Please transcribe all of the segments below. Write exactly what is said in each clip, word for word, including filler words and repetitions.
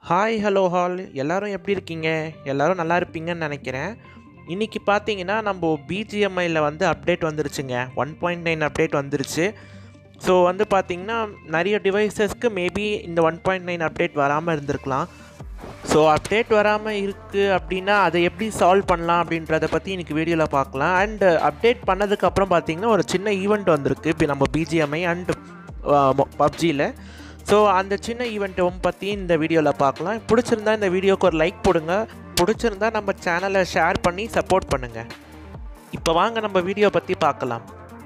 Hi hello hall எல்லோரும் எப்படி இருக்கீங்க? எல்லோரும் நல்லா இருப்பீங்கன்னு நினைக்கிறேன். இன்றைக்கி பார்த்தீங்கன்னா நம்ம பிஜிஎம்ஐயில் வந்து அப்டேட் வந்துருச்சுங்க. ஒன் பாயிண்ட் நைன் அப்டேட் வந்துருச்சு. ஸோ வந்து பார்த்திங்கன்னா நிறைய டிவைசஸ்க்கு மேபி இந்த ஒன் பாயிண்ட் நைன் அப்டேட் வராமல் இருந்திருக்கலாம். ஸோ அப்டேட் வராமல் இருக்குது அப்படின்னா அதை எப்படி சால்வ் பண்ணலாம் அப்படின்றத பற்றி இன்றைக்கி வீடியோவில் பார்க்கலாம். அண்டு அப்டேட் பண்ணதுக்கப்புறம் பார்த்திங்கன்னா ஒரு சின்ன ஈவெண்ட் வந்திருக்கு இப்போ நம்ம பிஜிஎம்ஐ அண்ட் பப்ஜியில். ஸோ அந்த சின்ன ஈவெண்ட்டும் பற்றி இந்த வீடியோவில் பார்க்கலாம். பிடிச்சிருந்தா இந்த வீடியோக்கு ஒரு லைக் போடுங்க. பிடிச்சிருந்தா நம்ம சேனலை ஷேர் பண்ணி சப்போர்ட் பண்ணுங்கள். இப்போ வாங்க நம்ம வீடியோ பற்றி பார்க்கலாம்.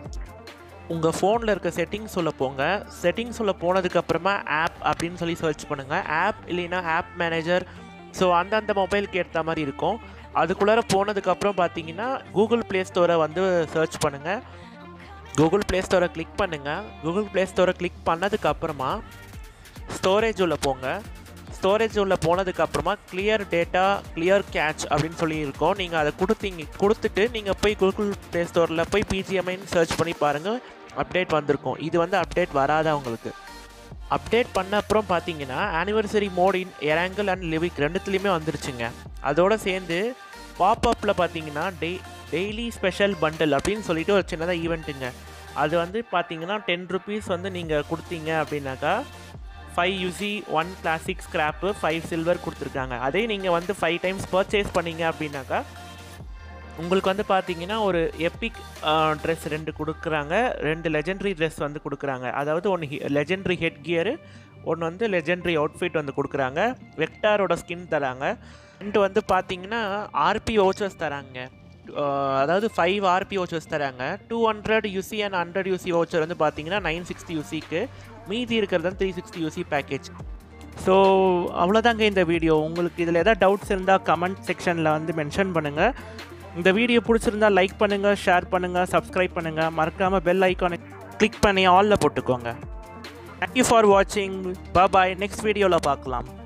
உங்கள் ஃபோனில் இருக்க செட்டிங்ஸ் உள்ள போங்க. செட்டிங்ஸ் உள்ள போனதுக்கப்புறமா ஆப் அப்படின்னு சொல்லி சர்ச் பண்ணுங்கள். ஆப் இல்லைன்னா ஆப் மேனேஜர். ஸோ அந்தந்த மொபைலுக்கு ஏற்ற மாதிரி இருக்கும். அதுக்குள்ளார போனதுக்கப்புறம் பார்த்தீங்கன்னா கூகுள் ப்ளே ஸ்டோரை வந்து சர்ச் பண்ணுங்கள். கூகுள் ப்ளே ஸ்டோரை கிளிக் பண்ணுங்கள். கூகுள் ப்ளே ஸ்டோரை கிளிக் பண்ணதுக்கப்புறமா ஸ்டோரேஜ் உள்ள போங்க. ஸ்டோரேஜ் உள்ள போனதுக்கப்புறமா கிளியர் டேட்டா கிளியர் கேட்ச் அப்படின்னு சொல்லி இருக்கோம். நீங்கள் அதை கொடுத்தீங்க கொடுத்துட்டு நீங்கள் போய் கூகுள் ப்ளே ஸ்டோரில் போய் பிஜிஎம்ஐன்னு சர்ச் பண்ணி பாருங்கள். அப்டேட் வந்திருக்கும். இது வந்து அப்டேட் வராதா உங்களுக்கு. அப்டேட் பண்ண அப்புறம் பார்த்தீங்கன்னா anniversary mode in Erangel and Livik ரெண்டுத்துலேயுமே வந்துருச்சுங்க. அதோடு சேர்ந்து பாப்அப்பில் பார்த்தீங்கன்னா டெய் டெய்லி ஸ்பெஷல் பண்டில் அப்படின்னு சொல்லிட்டு ஒரு சின்னதாக ஈவெண்ட்டுங்க. அது வந்து பார்த்தீங்கன்னா டென் ருபீஸ் வந்து நீங்கள் கொடுத்தீங்க அப்படின்னாக்கா five UC one classic scrap five silver கொடுத்துருக்காங்க. அதே நீங்கள் வந்து ஃபைவ் டைம்ஸ் பர்ச்சேஸ் பண்ணீங்க அப்படின்னாக்கா உங்களுக்கு வந்து பார்த்தீங்கன்னா ஒரு எப்பிக் ட்ரெஸ் ரெண்டு கொடுக்குறாங்க. ரெண்டு லெஜெண்ட்ரி ட்ரெஸ் வந்து கொடுக்குறாங்க. அதாவது ஒன்று லெஜெண்ட்ரி ஹெட் கியரு, ஒன்று வந்து லெஜெண்ட்ரி அவுட்ஃபிட் வந்து கொடுக்குறாங்க. வெக்டாரோட ஸ்கின் தராங்க. ரெண்டு வந்து பார்த்தீங்கன்னா ஆர்பி வவுச்சர்ஸ் தராங்க. அதாவது ஃபைவ் ஆர்பி வவுச்சர்ஸ் தராங்க. Two hundred UC and hundred UC voucher வந்து பார்த்தீங்கன்னா நைன் சிக்ஸ்டி யூசிக்கு, மீதி இருக்கிறது தான் three sixty UC package. So அவ்வளோதாங்க இந்த வீடியோ. உங்களுக்கு இதில் எதாவது டவுட்ஸ் இருந்தால் கமெண்ட் செக்ஷனில் வந்து மென்ஷன் பண்ணுங்கள். இந்த வீடியோ பிடிச்சிருந்தால் லைக் பண்ணுங்கள், ஷேர் பண்ணுங்கள், சப்ஸ்கிரைப் பண்ணுங்கள். மறக்காமல் பெல் ஐக்கானை கிளிக் பண்ணி ஆலில் போட்டுக்கோங்க. தேங்க்யூ ஃபார் வாட்சிங். பாய். நெக்ஸ்ட் வீடியோவில் பார்க்கலாம்.